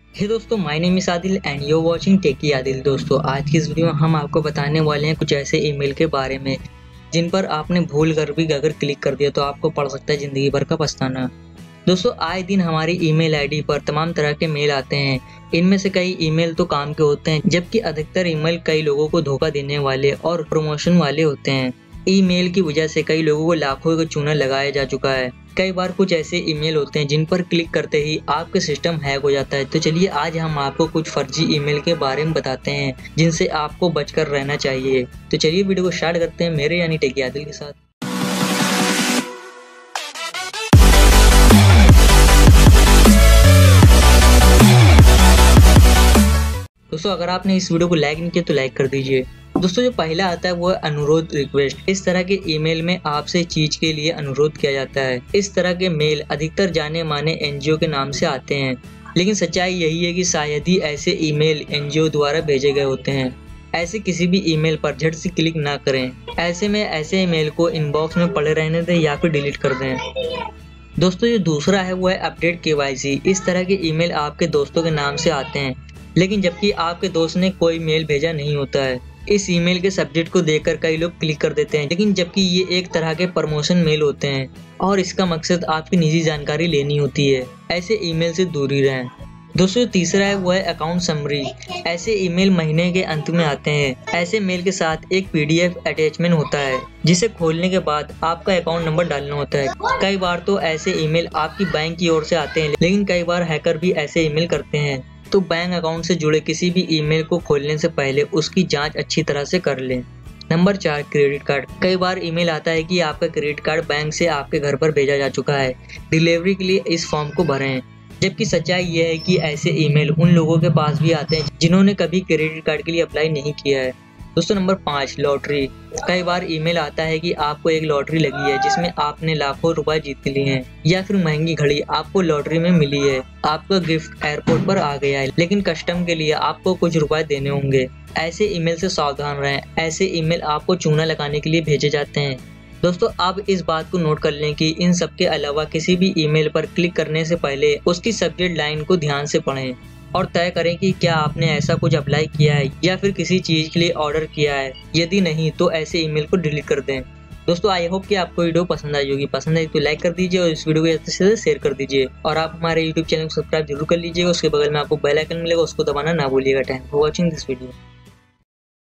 हे दोस्तों, my name is Adil and you watching Techie Adil. दोस्तों, आज की इस वीडियो में हम आपको बताने वाले हैं कुछ ऐसे ईमेल के बारे में जिन पर आपने भूल कर भी अगर क्लिक कर दिया तो आपको पड़ सकता है जिंदगी भर का पछताना। दोस्तों, आए दिन हमारी ईमेल आईडी पर तमाम तरह के मेल आते हैं। इनमें से कई ईमेल तो काम के होते हैं, जबकि अधिकतर ईमेल कई लोगों को धोखा देने वाले और प्रमोशन वाले होते हैं। ईमेल की वजह से कई लोगों को लाखों का चूना लगाया जा चुका है। कई बार कुछ ऐसे ईमेल होते हैं जिन पर क्लिक करते ही आपके सिस्टम हैक हो जाता है। तो चलिए आज हम आपको कुछ फर्जी ईमेल के बारे में बताते हैं जिनसे आपको बचकर रहना चाहिए। तो चलिए वीडियो को स्टार्ट करते हैं मेरे यानी टेकी आदिल के साथ। दोस्तों, अगर आपने इस वीडियो को लाइक नहीं किया तो लाइक कर दीजिए। दोस्तों, जो पहला आता है वो है अनुरोध रिक्वेस्ट। इस तरह के ईमेल में आपसे चीज के लिए अनुरोध किया जाता है। इस तरह के मेल अधिकतर जाने माने एनजीओ के नाम से आते हैं, लेकिन सच्चाई यही है कि शायद ही ऐसे ईमेल एनजीओ द्वारा भेजे गए होते हैं। ऐसे किसी भी ईमेल पर झट से क्लिक ना करें। ऐसे में ऐसे ईमेल को इनबॉक्स में पड़े रहने दें या फिर डिलीट कर दें। दोस्तों, जो दूसरा है वो है अपडेट केवाईसी। इस तरह के ईमेल आपके दोस्तों के नाम से आते हैं, लेकिन जबकि आपके दोस्त ने कोई मेल भेजा नहीं होता है। इस ईमेल के सब्जेक्ट को देखकर कई लोग क्लिक कर देते हैं, लेकिन जबकि ये एक तरह के प्रमोशन मेल होते हैं और इसका मकसद आपकी निजी जानकारी लेनी होती है। ऐसे ईमेल से दूरी रहें। दोस्तों, तीसरा है वो है अकाउंट समरी। ऐसे ईमेल महीने के अंत में आते हैं। ऐसे मेल के साथ एक पीडीएफ अटैचमेंट होता है जिसे खोलने के बाद आपका अकाउंट नंबर डालना होता है। कई बार तो ऐसे ईमेल आपकी बैंक की ओर से आते हैं, लेकिन कई बार हैकर भी ऐसे ईमेल करते हैं। तो बैंक अकाउंट से जुड़े किसी भी ईमेल को खोलने से पहले उसकी जांच अच्छी तरह से कर लें। Number 4, credit card. कई बार ईमेल आता है कि आपका क्रेडिट कार्ड बैंक से आपके घर पर भेजा जा चुका है, डिलीवरी के लिए इस फॉर्म को भरें। जबकि सच्चाई यह है कि ऐसे ईमेल उन लोगों के पास भी आते हैं जिन्होंने कभी क्रेडिट कार्ड के लिए अप्लाई नहीं किया है। दोस्तों, नंबर 5, लॉटरी। कई बार ईमेल आता है कि आपको एक लॉटरी लगी है जिसमें आपने लाखों रुपए जीत लिए हैं, या फिर महंगी घड़ी आपको लॉटरी में मिली है। आपका गिफ्ट एयरपोर्ट पर आ गया है, लेकिन कस्टम के लिए आपको कुछ रुपए देने होंगे। ऐसे ईमेल से सावधान रहें। ऐसे ईमेल आपको चूना लगाने के लिए भेजे जाते हैं। दोस्तों, आप इस बात को नोट कर लें कि इन सब के अलावा किसी भी ईमेल पर क्लिक करने से पहले उसकी सब्जेक्ट लाइन को ध्यान से पढ़ें और तय करें कि क्या आपने ऐसा कुछ अप्लाई किया है या फिर किसी चीज के लिए ऑर्डर किया है। यदि नहीं तो ऐसे ईमेल को डिलीट कर दें। दोस्तों, आई होप कि आपको वीडियो पसंद आई होगी। पसंद आई तो लाइक कर दीजिए और इस वीडियो को ज़्यादा से ज़्यादा शेयर कर दीजिए। और आप हमारे यूट्यूब चैनल को सब्सक्राइब जरूर कर लीजिएगा। उसके बगल में आपको बेल आइकन मिलेगा, उसको दबाना ना भूलिएगा। Thank for watching this video.